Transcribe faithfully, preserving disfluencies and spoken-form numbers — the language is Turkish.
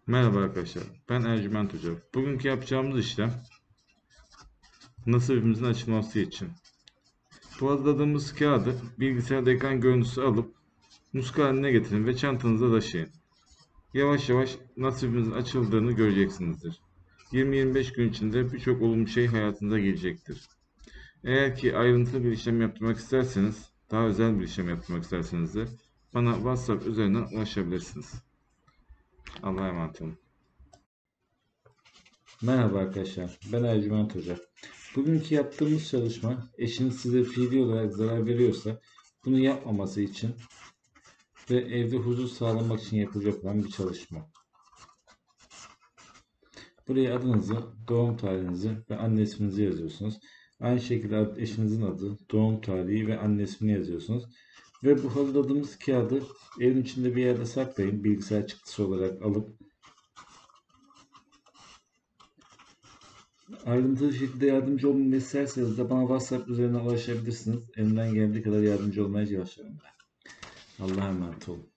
Merhaba arkadaşlar, ben Ercüment Hoca. Bugünkü yapacağımız işlem nasibimizin açılması için. Bu hazırladığımız kağıdı bilgisayarda ekran görüntüsü alıp muska haline getirin ve çantanıza taşıyın. Yavaş yavaş nasibimizin açıldığını göreceksinizdir. yirmi yirmi beş gün içinde birçok olumlu şey hayatınıza gelecektir. Eğer ki ayrıntılı bir işlem yaptırmak isterseniz, daha özel bir işlem yaptırmak isterseniz de bana WhatsApp üzerinden ulaşabilirsiniz. Allah'a emanet olun. Merhaba arkadaşlar, ben Ercüment Hoca. Bugünkü yaptığımız çalışma, eşiniz size fiili olarak zarar veriyorsa bunu yapmaması için ve evde huzur sağlamak için yapılacak olan bir çalışma. Buraya adınızı, doğum tarihinizi ve anne isminizi yazıyorsunuz. Aynı şekilde eşinizin adı, doğum tarihi ve anne ismini yazıyorsunuz. Ve bu hazırladığımız kağıdı evin içinde bir yerde saklayın, bilgisayar çıktısı olarak alıp ayrıntılı şekilde yardımcı olmamı isterseniz de bana WhatsApp üzerinden ulaşabilirsiniz. Elimden geldiği kadar yardımcı olmaya çalışıyorum ben. Allah'a emanet olun.